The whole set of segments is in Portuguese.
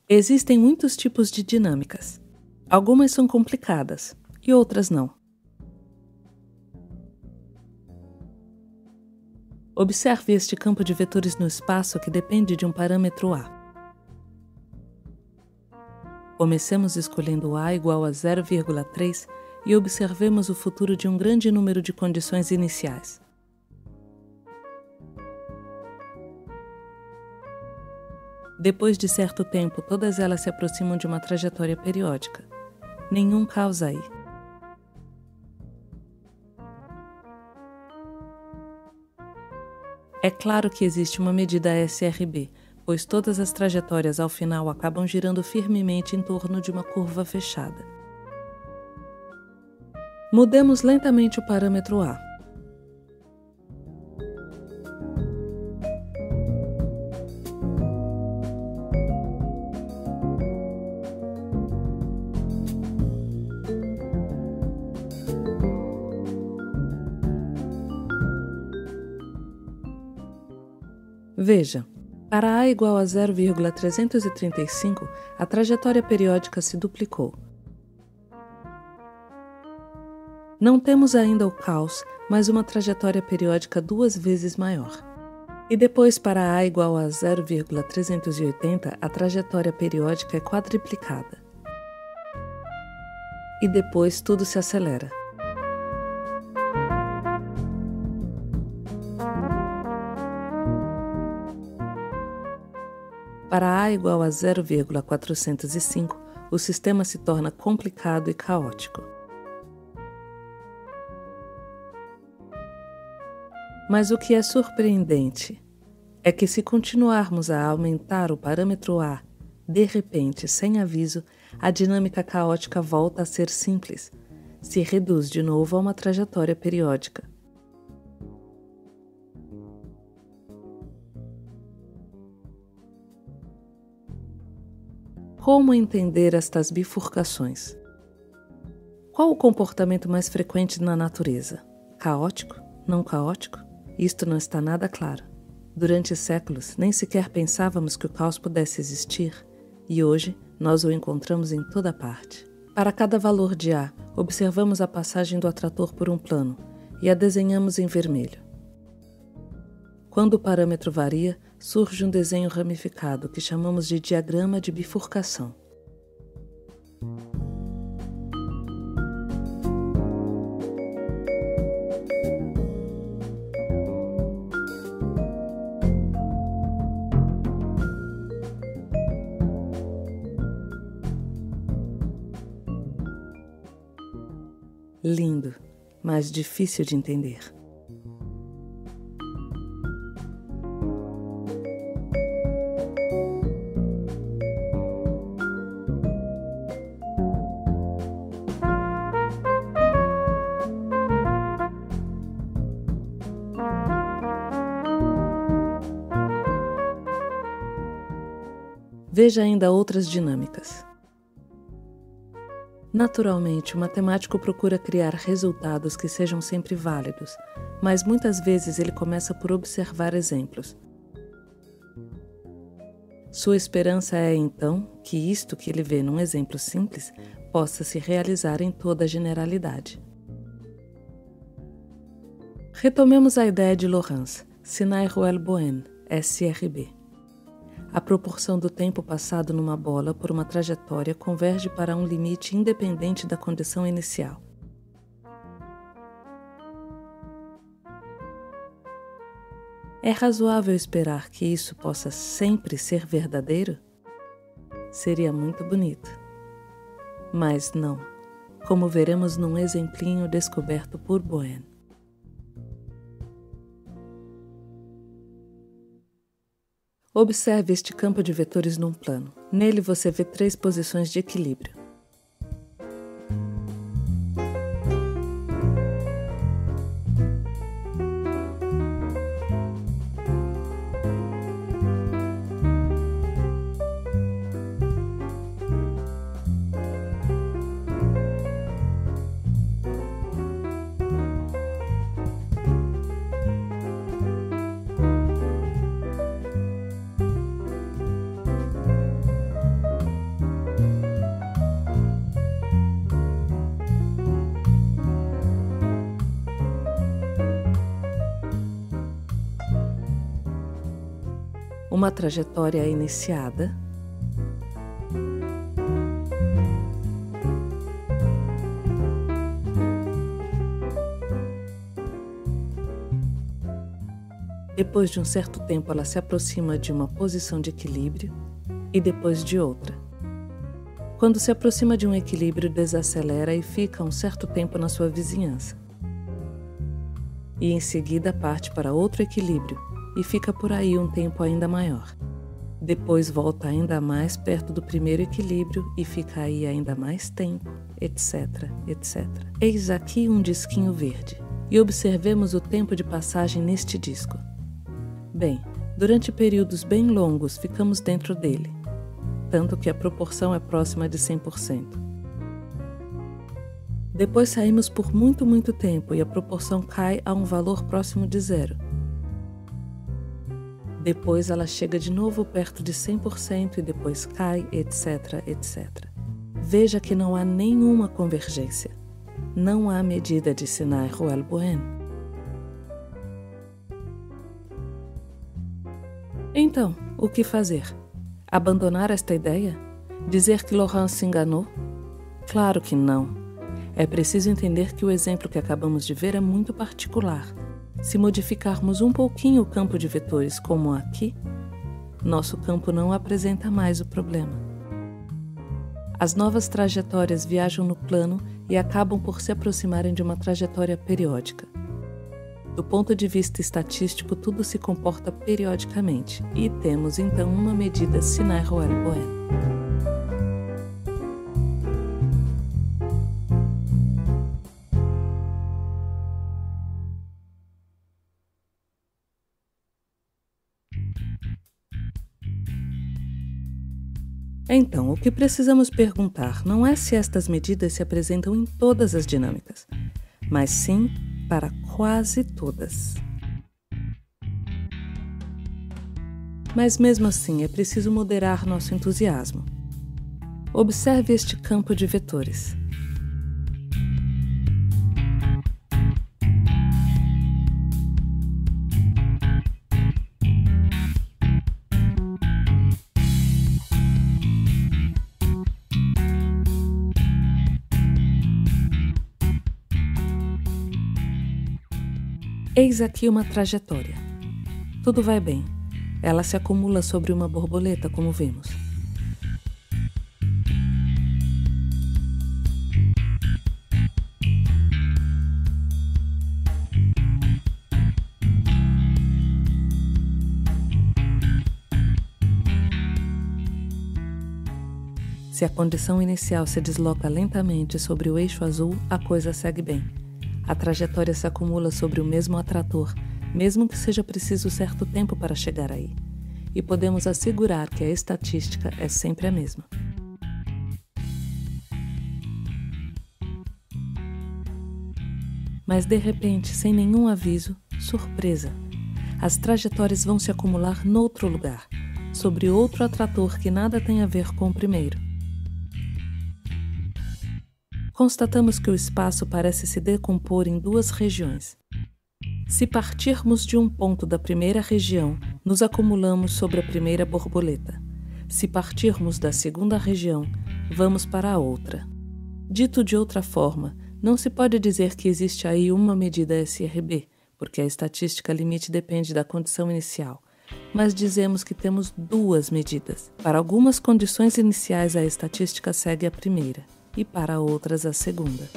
Existem muitos tipos de dinâmicas. Algumas são complicadas e outras não. Observe este campo de vetores no espaço que depende de um parâmetro A. Comecemos escolhendo A igual a 0,3 e observemos o futuro de um grande número de condições iniciais. Depois de certo tempo, todas elas se aproximam de uma trajetória periódica. Nenhum caos aí. É claro que existe uma medida SRB, pois todas as trajetórias ao final acabam girando firmemente em torno de uma curva fechada. Mudemos lentamente o parâmetro A. Veja, para A igual a 0,335, a trajetória periódica se duplicou. Não temos ainda o caos, mas uma trajetória periódica 2 vezes maior. E depois, para A igual a 0,380, a trajetória periódica é quadriplicada. E depois tudo se acelera. Para A igual a 0,405, o sistema se torna complicado e caótico. Mas o que é surpreendente é que, se continuarmos a aumentar o parâmetro A, de repente, sem aviso, a dinâmica caótica volta a ser simples, se reduz de novo a uma trajetória periódica. Como entender estas bifurcações? Qual o comportamento mais frequente na natureza? Caótico? Não caótico? Isto não está nada claro. Durante séculos, nem sequer pensávamos que o caos pudesse existir, e hoje nós o encontramos em toda parte. Para cada valor de A, observamos a passagem do atrator por um plano e a desenhamos em vermelho. Quando o parâmetro varia, surge um desenho ramificado que chamamos de diagrama de bifurcação. Lindo, mas difícil de entender. Veja ainda outras dinâmicas. Naturalmente, o matemático procura criar resultados que sejam sempre válidos, mas muitas vezes ele começa por observar exemplos. Sua esperança é, então, que isto que ele vê num exemplo simples possa se realizar em toda a generalidade. Retomemos a ideia de Lorentz, Sinai-Roelle-Boën, SRB. A proporção do tempo passado numa bola por uma trajetória converge para um limite independente da condição inicial. É razoável esperar que isso possa sempre ser verdadeiro? Seria muito bonito. Mas não, como veremos num exemplinho descoberto por Boën. Observe este campo de vetores num plano. Nele você vê 3 posições de equilíbrio. Uma trajetória é iniciada, depois de um certo tempo ela se aproxima de uma posição de equilíbrio e depois de outra. Quando se aproxima de um equilíbrio, desacelera e fica um certo tempo na sua vizinhança. E em seguida parte para outro equilíbrio e fica por aí um tempo ainda maior. Depois volta ainda mais perto do primeiro equilíbrio e fica aí ainda mais tempo, etc, etc. Eis aqui um disquinho verde e observemos o tempo de passagem neste disco. Bem, durante períodos bem longos ficamos dentro dele, tanto que a proporção é próxima de 100%. Depois saímos por muito tempo e a proporção cai a um valor próximo de zero. Depois ela chega de novo perto de 100% e depois cai, etc, etc. Veja que não há nenhuma convergência. Não há medida de Sinai Roel-Bohen. Então, o que fazer? Abandonar esta ideia? Dizer que Laurent se enganou? Claro que não. É preciso entender que o exemplo que acabamos de ver é muito particular. Se modificarmos um pouquinho o campo de vetores como aqui, nosso campo não apresenta mais o problema. As novas trajetórias viajam no plano e acabam por se aproximarem de uma trajetória periódica. Do ponto de vista estatístico, tudo se comporta periodicamente e temos então uma medida Sinai Roel-Bohen. Então, o que precisamos perguntar não é se estas medidas se apresentam em todas as dinâmicas, mas sim para quase todas. Mas mesmo assim é preciso moderar nosso entusiasmo. Observe este campo de vetores. Eis aqui uma trajetória. Tudo vai bem. Ela se acumula sobre uma borboleta, como vimos. Se a condição inicial se desloca lentamente sobre o eixo azul, a coisa segue bem. A trajetória se acumula sobre o mesmo atrator, mesmo que seja preciso certo tempo para chegar aí. E podemos assegurar que a estatística é sempre a mesma. Mas de repente, sem nenhum aviso, surpresa! As trajetórias vão se acumular noutro lugar, sobre outro atrator que nada tem a ver com o primeiro. Constatamos que o espaço parece se decompor em duas regiões. Se partirmos de um ponto da primeira região, nos acumulamos sobre a primeira borboleta. Se partirmos da segunda região, vamos para a outra. Dito de outra forma, não se pode dizer que existe aí uma medida SRB, porque a estatística limite depende da condição inicial, mas dizemos que temos duas medidas. Para algumas condições iniciais, a estatística segue a primeira, e para outras a segunda.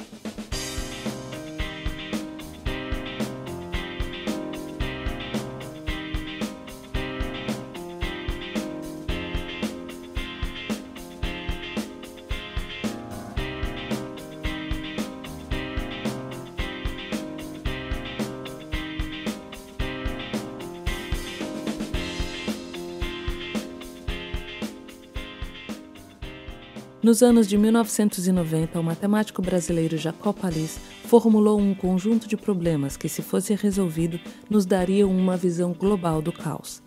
Nos anos de 1990, o matemático brasileiro Jacob Pallis formulou um conjunto de problemas que, se fosse resolvido, nos dariam uma visão global do caos.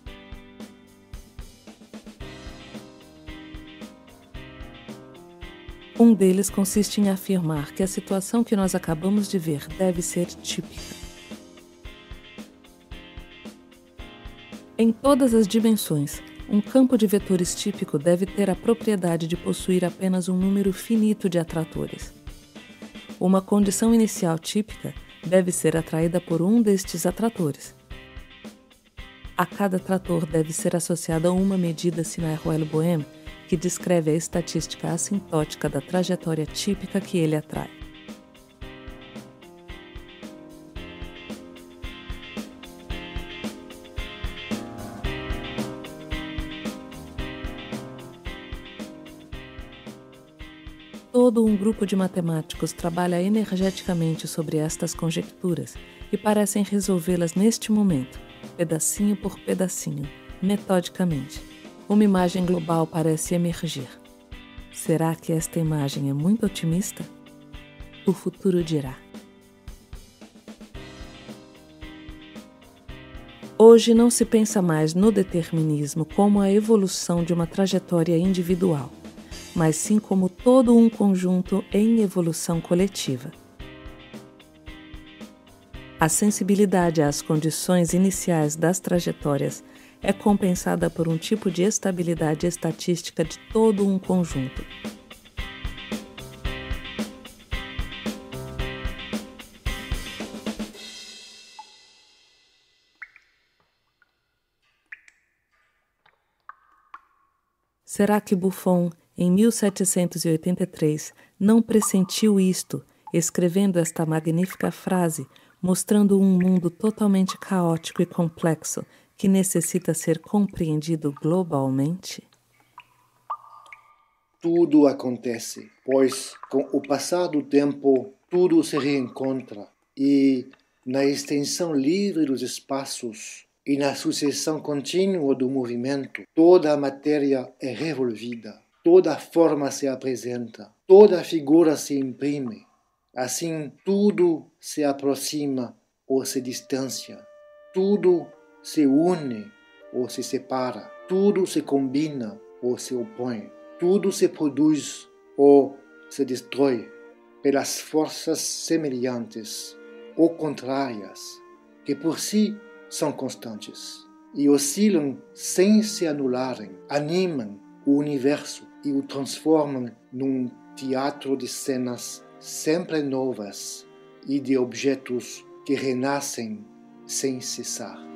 Um deles consiste em afirmar que a situação que nós acabamos de ver deve ser típica. Em todas as dimensões, um campo de vetores típico deve ter a propriedade de possuir apenas um número finito de atratores. Uma condição inicial típica deve ser atraída por um destes atratores. A cada atrator deve ser associada uma medida Sinai-Roelle-Bohm, que descreve a estatística assintótica da trajetória típica que ele atrai. Todo um grupo de matemáticos trabalha energeticamente sobre estas conjecturas e parecem resolvê-las neste momento, pedacinho por pedacinho, metodicamente. Uma imagem global parece emergir. Será que esta imagem é muito otimista? O futuro dirá. Hoje não se pensa mais no determinismo como a evolução de uma trajetória individual, mas sim como todo um conjunto em evolução coletiva. A sensibilidade às condições iniciais das trajetórias é compensada por um tipo de estabilidade estatística de todo um conjunto. Será que Buffon, em 1783, não pressentiu isto, escrevendo esta magnífica frase, mostrando um mundo totalmente caótico e complexo que necessita ser compreendido globalmente? Tudo acontece, pois com o passar do tempo tudo se reencontra e na extensão livre dos espaços e na sucessão contínua do movimento, toda a matéria é revolvida, toda a forma se apresenta, toda a figura se imprime. Assim, tudo se aproxima ou se distancia, tudo se une ou se separa, tudo se combina ou se opõe, tudo se produz ou se destrói pelas forças semelhantes ou contrárias, que por si são constantes e oscilam sem se anularem, animam o universo e o transformam num teatro de cenas sempre novas e de objetos que renascem sem cessar.